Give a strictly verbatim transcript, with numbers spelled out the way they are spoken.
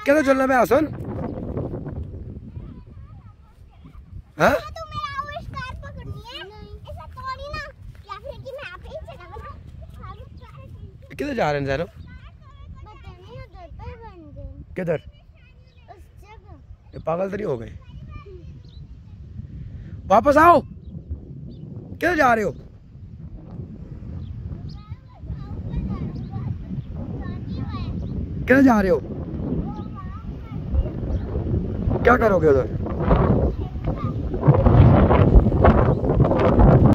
किधर चलना मैं आसन? हाँ किधर जा रहे हैं जैनब? किधर? पागल तो नहीं हो गए? वापस आओ। किधर जा रहे हो? किधर जा रहे हो? क्या करोगे उधर?